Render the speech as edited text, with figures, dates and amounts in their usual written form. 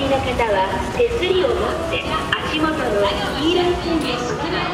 りの方は手すりを持って足元の黄色い線に進む